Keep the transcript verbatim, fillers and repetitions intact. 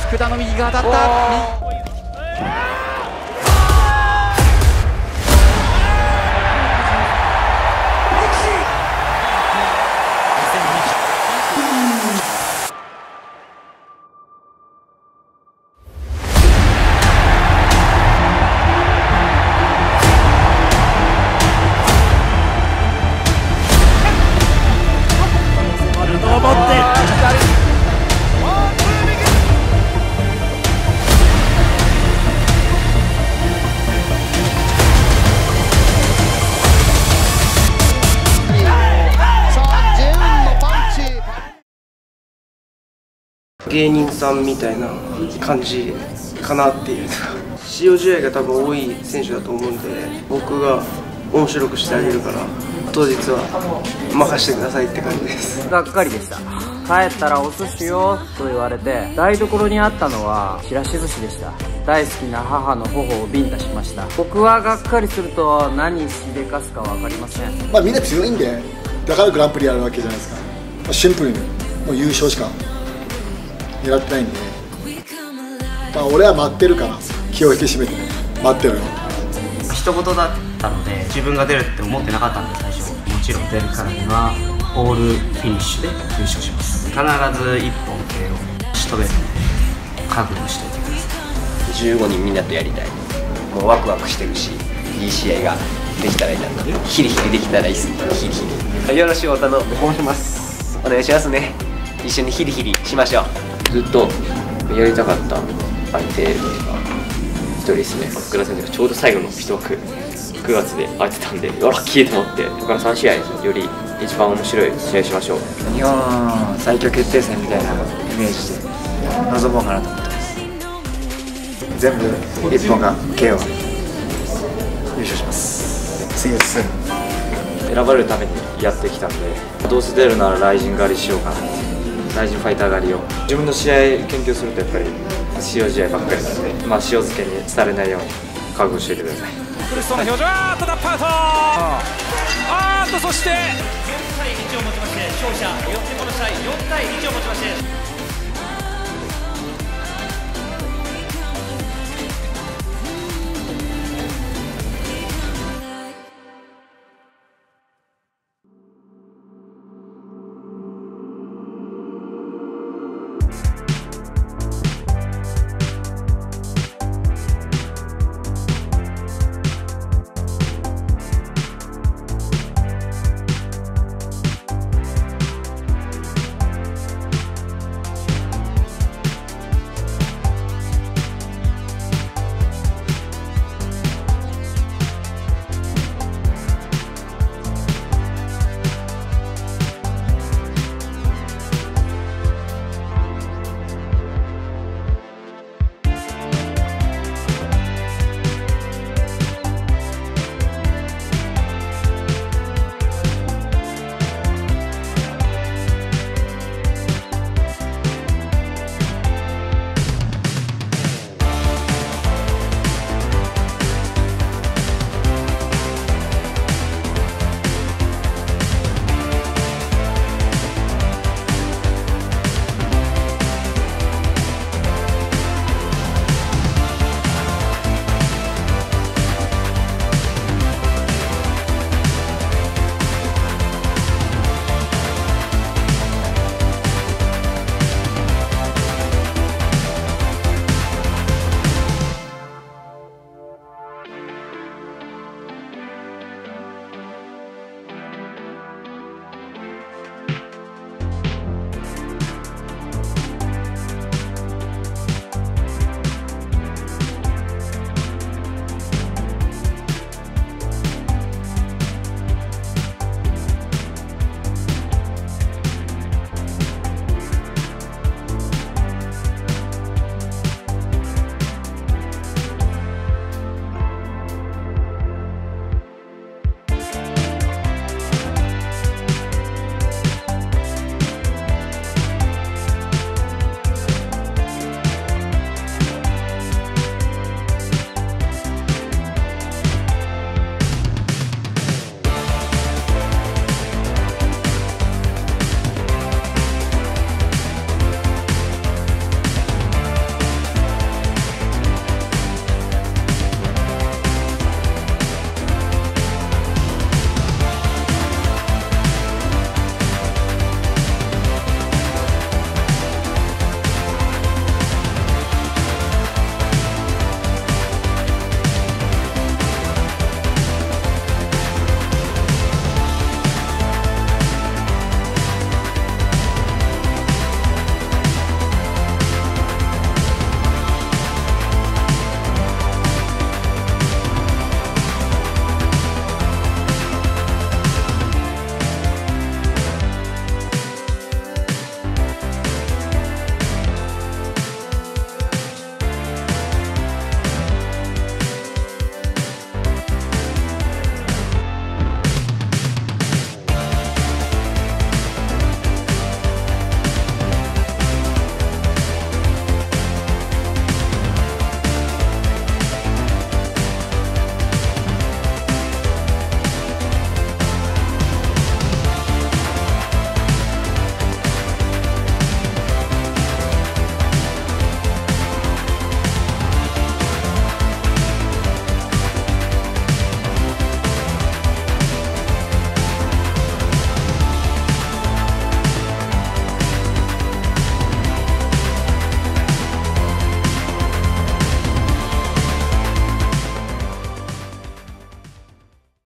福田の右が当たった。 芸人さんみたいな感じかなっていう使用試合が多分多い選手だと思うんで、僕が面白くしてあげるから当日は任せてくださいって感じです。 がっかりでした。帰ったらお寿司よと言われて、台所にあったのはちらし寿司でした。大好きな母の頬をビンタしました。僕はがっかりすると何しでかすか分かりません。 まあみんな強いんで、だからグランプリやるわけじゃないですか。まあ、シンプルにもう優勝しか狙ってないんで、まあ、俺は待ってるから気を引き締めて待ってるよ。 一言だったので自分が出るって思ってなかったんで、最初もちろん出るからにはオールフィニッシュで優勝します。必ず一本系を仕留めるので覚悟しておいてください。 じゅうごにんみんなとやりたい。もうワクワクしてるし、いい試合ができたらいいなと。ヒリヒリできたらいいっすね。ヒリヒリよろしくお頼申します。お願いしますね。一緒にヒリヒリしましょう。ずっとやりたかった相手が一人ですね。福田選手がちょうど最後の一枠くがつで空いてたんで、ラッキーと思って、他のさん試合より一番面白い試合しましょう。 日本最強決定戦みたいなイメージで臨もうかなと思ってます。全部一本が ケーオー 優勝します。次です。 選ばれるためにやってきたんで、どうせ出るならライジン狩りしようかなって。ライジンファイター狩りを自分の試合研究するとやっぱり使用試合ばっかりなので、まあ、塩漬けにされないように覚悟しておいてください。 苦しそうな表情、あーっとタップアウト、あーっとそしてよんたいいちをもちまして勝者、よってこの試合よんたいいちをもちまして